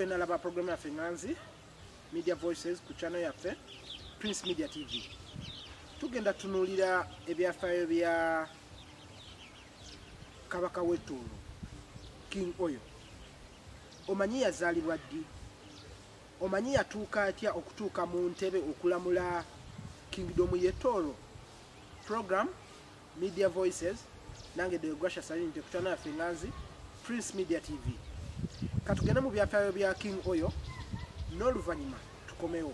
tugenda laba program yaffe Nganzi Media Voices ku channel yaffe Prince Media TV. Tugenda tunulira ebyafaayo bya Kabaka w'Etooro King Oyo. Omanyi yazaalibwa ddi? Omanyi yatuuka atya okutuuka mu ntebe okulamula Kingdom y'Etooro? Program Media Voices nange de Gwasha Salinte ku channel yaffe Nganzi Prince Media TV. Katugenda mu byafaayo bya King Oyo n'oluvannyuma tukomewo.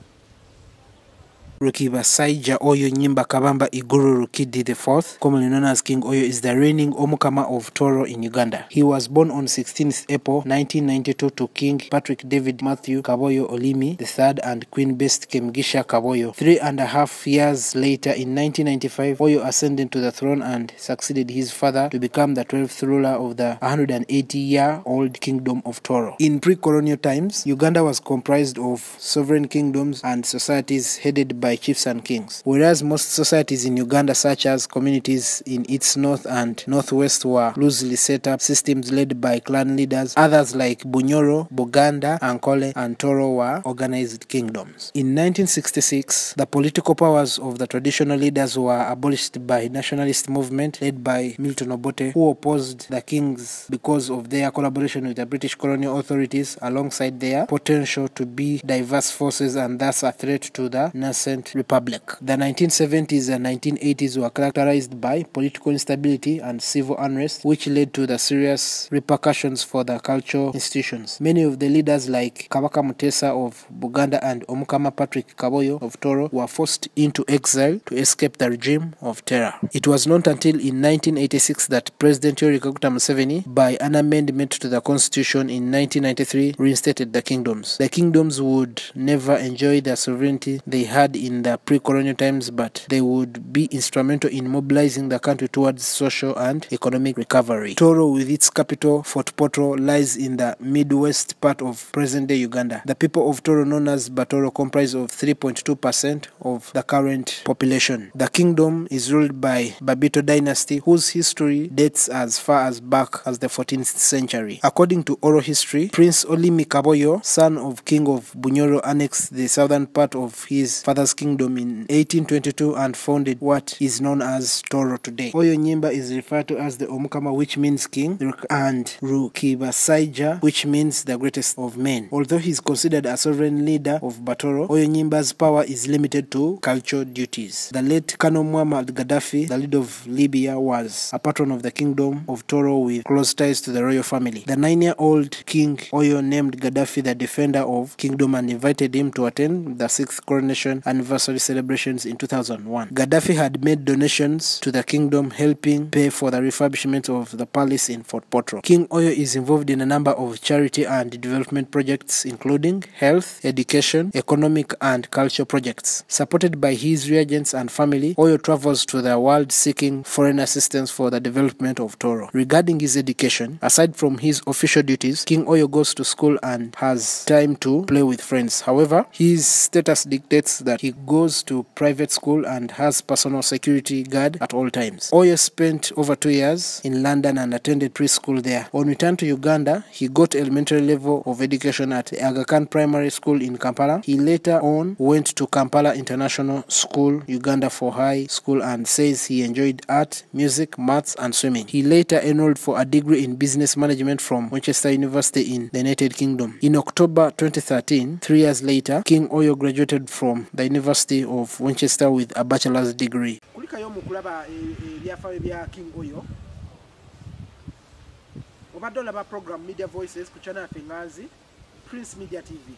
Rukiba Saija Oyo Nyimba Kabamba Iguru Rukidi IV, commonly known as King Oyo, is the reigning Omukama of Toro in Uganda. He was born on 16th April 1992 to King Patrick David Matthew Kaboyo Olimi III and Queen Best Kemgisha Kaboyo. 3.5 years later, in 1995, Oyo ascended to the throne and succeeded his father to become the 12th ruler of the 180-year-old Kingdom of Toro. In pre-colonial times, Uganda was comprised of sovereign kingdoms and societies headed by chiefs and kings, whereas most societies in Uganda, such as communities in its north and northwest, were loosely set up systems led by clan leaders. Others like Bunyoro, Buganda, Ankole, and Toro were organized kingdoms. In 1966, the political powers of the traditional leaders were abolished by nationalist movement led by Milton Obote, who opposed the kings because of their collaboration with the British colonial authorities alongside their potential to be diverse forces and thus a threat to the nascent republic. The 1970s and 1980s were characterized by political instability and civil unrest, which led to the serious repercussions for the cultural institutions. Many of the leaders like Kabaka Mutesa of Buganda and Omukama Patrick Kaboyo of Toro were forced into exile to escape the regime of terror. It was not until in 1986 that President Yoweri Kaguta Museveni, by an amendment to the constitution in 1993, reinstated the kingdoms. The kingdoms would never enjoy the sovereignty they had in the pre-colonial times, but they would be instrumental in mobilizing the country towards social and economic recovery. Toro, with its capital Fort Portal, lies in the midwest part of present-day Uganda. The people of Toro, known as Batoro, comprise of 3.2% of the current population. The kingdom is ruled by Babito dynasty, whose history dates as far as back as the 14th century. According to oral history, Prince Olimi Kaboyo, son of King of Bunyoro, annexed the southern part of his father's kingdom in 1822 and founded what is known as Toro today. Oyo Nyimba is referred to as the Omukama, which means king, and Rukiba Saija, which means the greatest of men. Although he is considered a sovereign leader of Batoro, Oyo Nyimba's power is limited to cultural duties. The late Colonel Muammar Gaddafi, the leader of Libya, was a patron of the kingdom of Toro with close ties to the royal family. The 9-year-old King Oyo named Gaddafi the defender of kingdom and invited him to attend the 6th coronation anniversary celebrations in 2001. Gaddafi had made donations to the kingdom, helping pay for the refurbishment of the palace in Fort Portal. King Oyo is involved in a number of charity and development projects, including health, education, economic, and cultural projects. Supported by his regents and family, Oyo travels to the world seeking foreign assistance for the development of Toro. Regarding his education, aside from his official duties, King Oyo goes to school and has time to play with friends. However, his status dictates that he goes to private school and has personal security guard at all times. Oyo spent over 2 years in London and attended preschool there. On return to Uganda, he got elementary level of education at Aga Khan Primary School in Kampala. He later on went to Kampala International School, Uganda for high school, and says he enjoyed art, music, maths, and swimming. He later enrolled for a degree in business management from Winchester University in the United Kingdom. In October 2013, 3 years later, King Oyo graduated from the University of Winchester with a bachelor's degree. Kulikayo mukulaba ebyafaayo bya King Oyo. Obadde olaba program Media Voices ku channel yaffe Nganzi Prince Media TV.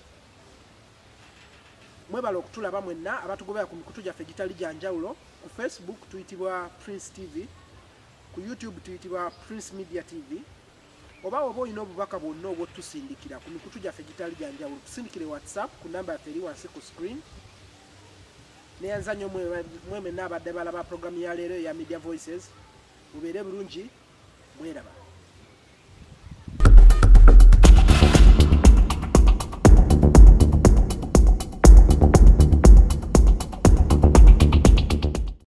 Mwebala okutulaba mwenna abatugobera ku mikutu gyaffe gitali gya njawulo. Ku Facebook tuyitibwa Prince TV, ku YouTube tuyitibwa Prince Media TV. Oba olina obubaka bwonna obwotusindikira ku mikutu gyaffe gitali gya njawulo, tusindikire WhatsApp ku namba yaffe eri wansi ku screen. Neyanzanyo mweme n'abadde balaba program ya leero ya Media Voices. Mubeere bulungi, mweraba.